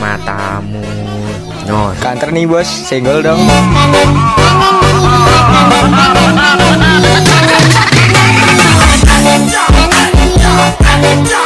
matamu. Nyon. Kantor nih bos, senggol dong. Alexa.